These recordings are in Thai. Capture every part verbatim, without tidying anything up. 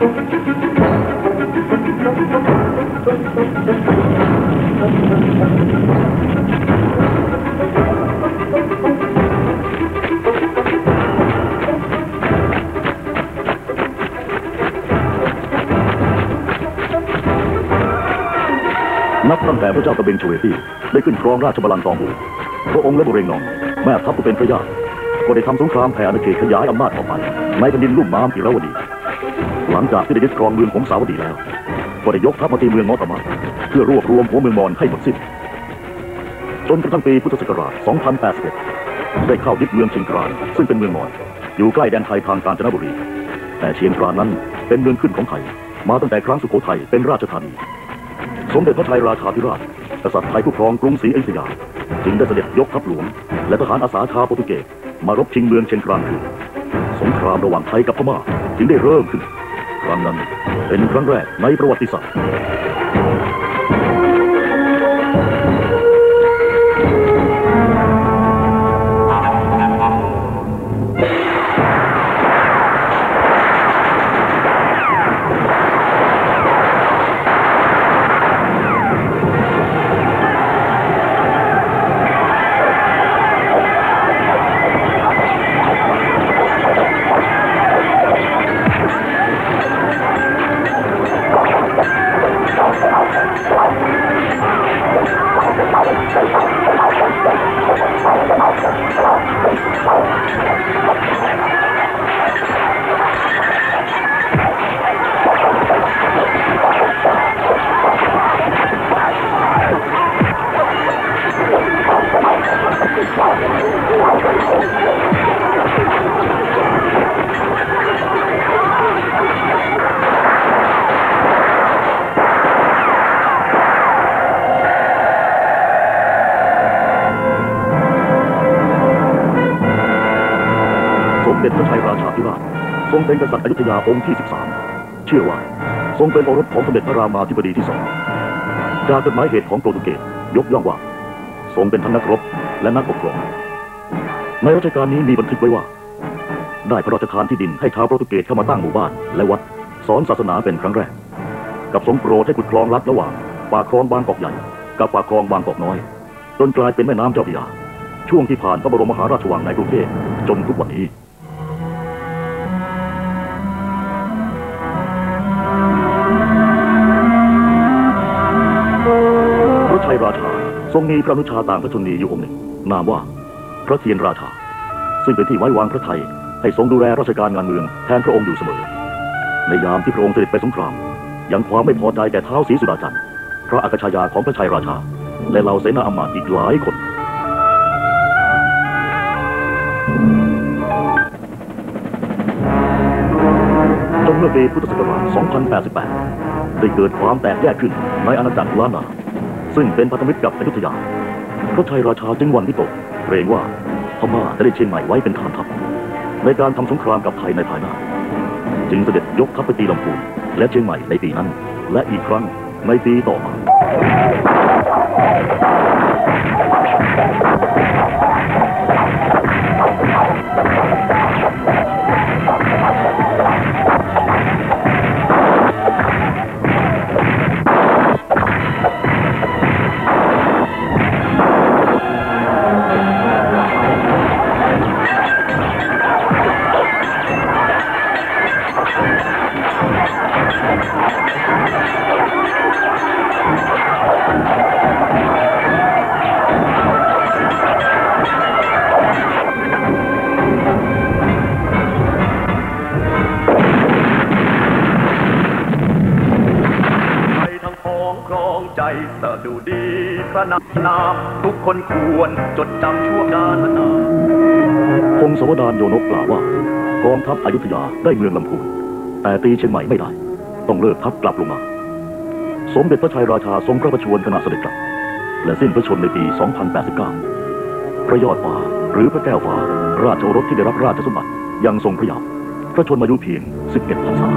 นับตั้งแต่พระเจ้ากระเบนชเวตี้ได้ขึ้นครองราชบัลลังก์ตองอูพระองค์และบุเรงนองแม่ทัพผู้เป็นพระญาติก็ได้ทำสงครามแผ่อาณาเขตขยายอำนาจออกไปในแผ่นดินลุ่มน้ำอิราวดีหลังจากที่ได้ยึดครองเมืองของสาวดีแล้วก็ได้ยกทัพมาตีเมืองมอตมะเพื่อรวบรวมหัวเมืองมอญให้หมดสิ้นจนกระทั่งปีพุทธศักราช สองพันแปดสิบเอ็ด ได้เข้ายึดเมืองเชียงคานซึ่งเป็นเมืองมอญอยู่ใกล้แดนไทยทางกาญจนบุรีแต่เชียงคานนั้นเป็นเมืองขึ้นของไทยมาตั้งแต่ครั้งสุโขทัยเป็นราชธานีสมเด็จพระไทยราชาธิราชกษัตริย์ไทยผู้ครองกรุงศรีอยุธยาจึงได้เสด็จยกทัพหลวงและทหารอาสาชาวโปรตุเกสมารบชิงเมืองเชียงคานคืนสงครามระหว่างไทยกับพม่าจึงได้เริ่มขึ้นครั้งนั้นเป็นครั้งแรกในประวัติศาสตร์สมเด็จพระไทยราชาธิราชทรงเป็นกษัตริย์อยุธยาองค์ที่สิบสามเชื่อว่าทรงเป็นโอรสของสมเด็จพระรามาธิบดีที่สองจากจดหมายเหตุของโปรตุเกสยกย่องว่าทรงเป็นทั้งนักรบและนักปกครองในรัชกาลนี้มีบันทึกไว้ว่าได้พระราชทานที่ดินให้ชาวโปรตุเกสเข้ามาตั้งหมู่บ้านและวัดสอนศาสนาเป็นครั้งแรกกับทรงโปรดให้ขุดคลองลัดระหว่างปากคลองบางกอกใหญ่กับปากคลองบางกอกน้อยจนกลายเป็นแม่น้ำเจ้าพระยาช่วงที่ผ่านพระบรมมหาราชวังในกรุงเทพจนทุกวันนี้พระชัยราชาทรงมีพระอนุชาต่างพระชนนีอยู่องค์หนึ่งนามว่าพระเทียนราชาซึ่งเป็นที่ไว้วางพระทัยให้ทรงดูแลราชการงานเมืองแทนพระองค์อยู่เสมอในยามที่พระองค์เสด็จไปสงครามยังความไม่พอใจแก่ท้าวศรีสุดาจันทร์พระอัครชายาของพระชัยราชาและเหล่าเสนาอำมาตย์อีกหลายคนจนเมื่อปีพุทธศักราช สองพันแปดสิบแปด ได้เกิดความแตกแยกขึ้นในอาณาจักรล้านนาซึ่งเป็นพันธมิตรกับอยุธยาพระชัยราชาจึงหวั่นวิตกเกรงว่าพม่าจะได้เชียงใหม่ไว้เป็นฐานทัพในการทำสงครามกับไทยในภายหน้าจึงเสด็จยกทัพไปตีลำพูนและเชียงใหม่ในปีนั้นและอีกครั้งในปีต่อมาสะดุดีพระนามทุกคนควรจดจำชั่วการนานพงศาวดารโยนกกล่าวว่ากองทัพอยุธยาได้เมืองลำพูนแต่ตีเชียงใหม่ไม่ได้ต้องเลิกทัพกลับลงมาสมเด็จพระชัยราชาทรงพระประชวรขณะเสด็จกลับและสิ้นพระชนม์ในปี สองพันแปดสิบเก้า พระยอดฟ้าหรือพระแก้วฟ้าราชโอรสที่ได้รับราชสมบัติยังทรงพระเยาว์พระชนมายุเพียงสิบเอ็ดพรรษา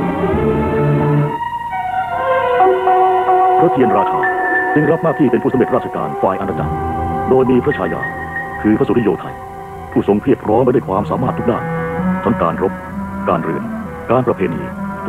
พระเทียนราชาจึงรับหน้าที่เป็นผู้สำเร็จราชการฝ่ายอาณาจักรโดยมีพระชายาคือพระสุริโยไทยผู้ทรงเพียรพร้อมไปด้วยความสามารถทุกด้านทั้งการรบการเรือนการประเพณี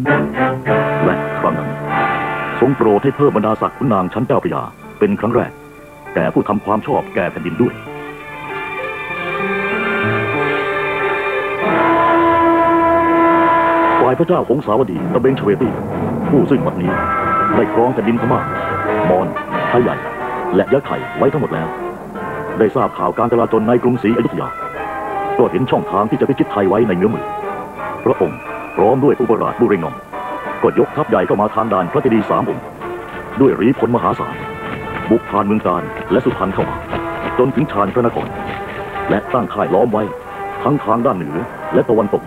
และครั้งนั้นทรงโปรดให้เพิ่มบรรดาศักดิ์ขุนนางชั้นเจ้าพระยาเป็นครั้งแรกแก่ผู้ทำความชอบแก่แผ่นดินด้วยฝ่ายพระเจ้าหงสาวดีตะเบงเฉวตีผู้ซึ่งบัดนี้ได้ครองแผ่นดินพม่ามอญไทยใหญ่และยะไข่ไว้ทั้งหมดแล้วได้ทราบข่าวการจลาจลในกรุงศรีอยุธยาก็เห็นช่องทางที่จะพิชิตไทยไว้ในเงื้อมือพระองค์พร้อมด้วยอุปราชบุเรงนองก็ยกทัพใหญ่เข้ามาทางด่านพระเจดีย์สามองค์ด้วยรีพลมหาศาลบุกผ่านเมืองการและสุพรรณเข้ามาจนถึงชานพระนครและตั้งค่ายล้อมไว้ทั้งทางด้านเหนือและตะวันตก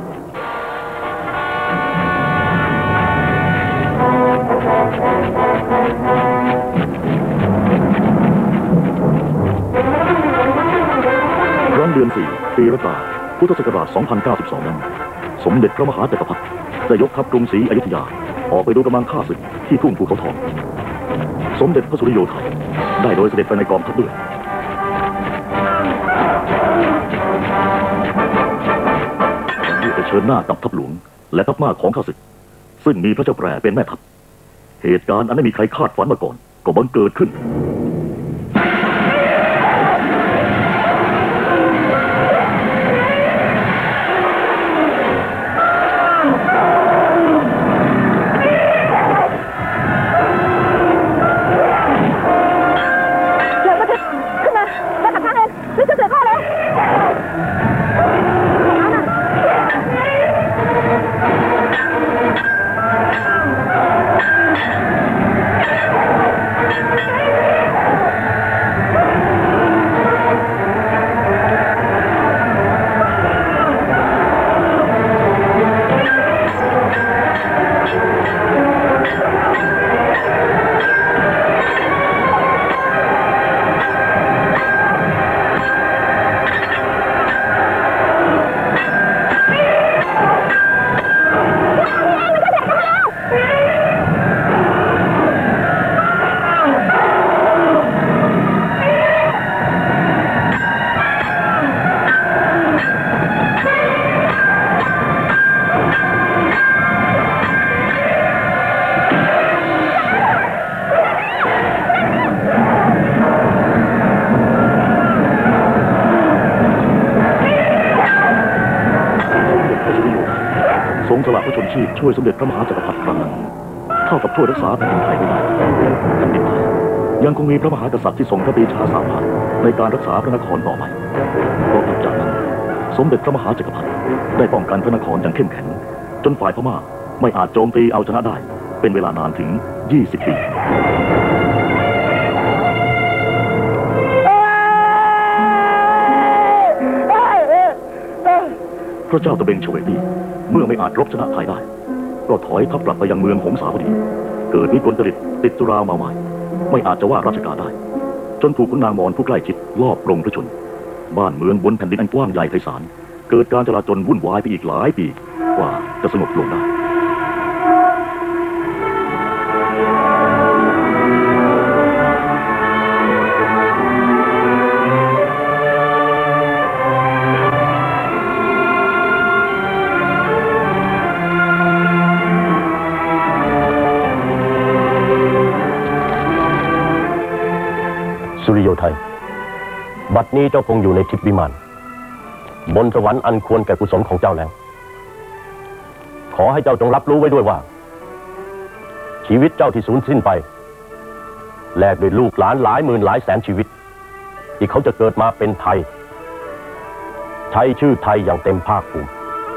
ครั้งเดือนสี่ปีรากาพุทธศักราชสองพันเก้าสิบสองนั้นสมเด็จพระมหาจักรพรรดิได้ยกทัพกรุงศรีอยุธยาออกไปดูกำลังฆ่าศึกที่ทุ่งภูเขาทองสมเด็จพระสุริโยไทยได้โดยเสด็จไปในกองทัพด้วยที่เผชิญหน้ากับทัพหลวงและทัพมากของข้าศึกซึ่งมีพระเจ้าแปรเป็นแม่ทัพเหตุการณ์อันไม่มีใครคาดฝันมาก่อนก็บังเกิดขึ้นช่วยสมเด็จพระมหาจักรพรรดิครั้งนั้นเท่ากับช่วยรักษาแผ่นดินไทยไม่ได้แผ่นดินไทยยังคงมีพระมหากษัตริย์ที่ทรงพระปรีชาสามารถในการรักษาพระนครต่อไปเพราะหลังจากนั้นสมเด็จพระมหาจักรพรรดิได้ป้องกันพระนครอย่างเข้มแข็งจนฝ่ายพม่าไม่อาจโจมตีเอาชนะได้เป็นเวลานานถึงยี่สิบปีพระเจ้าตะเบงเฉวตีเมื่อไม่อาจรบชนะไทยได้ก็ถอยทัพกลับไปยังเมืองหงสาวดีเกิดวิกลจริตติดสุราเมาไม้ไม่อาจจะว่าราชการได้จนถูกขุนนางมอญผู้ใกล้ชิดลอบปรงพระชนบ้านเมืองบนแผ่นดินอันกว้างใหญ่ไพศาลเกิดการจลาจลวุ่นวายไปอีกหลายปีกว่าจะสงบลงได้สุริโยไทยบัดนี้เจ้าคงอยู่ในทิพย์วิมานบนสวรรค์อันควรแก่กุศลของเจ้าแล้วขอให้เจ้าจงรับรู้ไว้ด้วยว่าชีวิตเจ้าที่สูญสิ้นไปแลกด้วยลูกหลานหลายหมื่นหลายแสนชีวิตที่เขาจะเกิดมาเป็นไทยใช้ชื่อไทยอย่างเต็มภาคภูมิ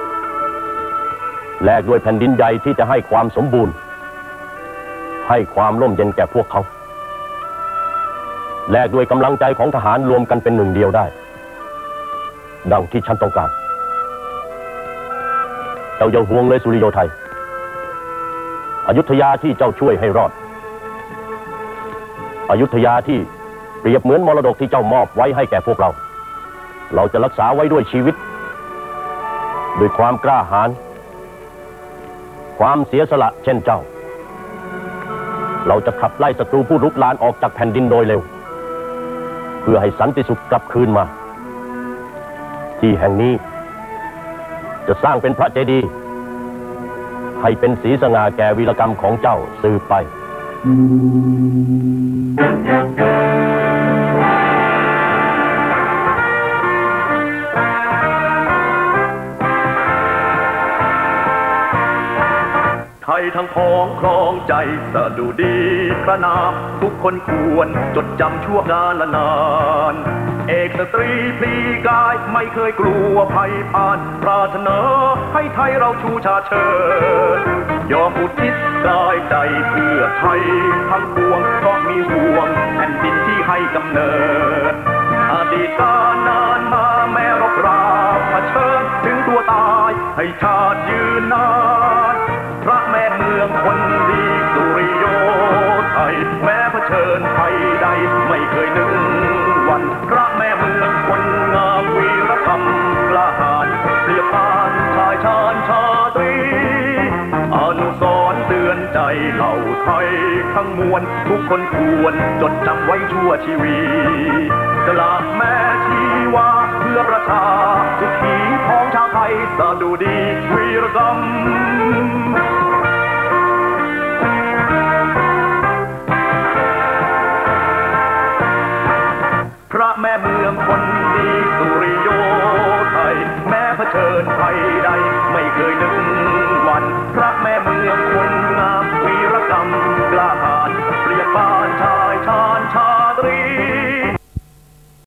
แลกด้วยแผ่นดินใหญ่ที่จะให้ความสมบูรณ์ให้ความร่มเย็นแก่พวกเขาแลกด้วยกำลังใจของทหารรวมกันเป็นหนึ่งเดียวได้ดังที่ฉันต้องการเจ้าอย่าห่วงเลยสุริโยไทยอยุธยาที่เจ้าช่วยให้รอดอยุธยาที่เปรียบเหมือนมรดกที่เจ้ามอบไว้ให้แก่พวกเราเราจะรักษาไว้ด้วยชีวิตด้วยความกล้าหาญความเสียสละเช่นเจ้าเราจะขับไล่ศัตรูผู้รุกรานออกจากแผ่นดินโดยเร็วเพื่อให้สันติสุขกลับคืนมาที่แห่งนี้จะสร้างเป็นพระเจดีย์ให้เป็นศรีสง่าแก่วีรกรรมของเจ้าสืบไปไทยทั้งพ้องครองใจสะดุดีพระนามทุกคนควรจดจำชั่วกาลนานเอกสตรีพลีกายไม่เคยกลัวภัยผ่านปรารถนาให้ไทยเราชูชาเชิดยอมอุทิศกายใจเพื่อไทยทั้งปวงเพราะมีห่วงแผ่นดินที่ให้กำเนิดอดีตการนานมาแม้รบราเผชิญถึงตัวตายให้ชาติยืนนานพระแม่เมืองคนดีสุริโยไทยแม้เผชิญภัยใดไม่เคยนึกวันพระแม่เมืองคนงามวีรธรรมกล้าหาญเปรียบปานชายชาญชาตรีอนุสรณ์เตือนใจเหล่าไทยทั้งมวลทุกคนควรจดจำไว้ชั่วชีวีสละแม่ชีวาเพื่อประชาสุขีพ้องชาวไทยสะดุดีวีรกรรม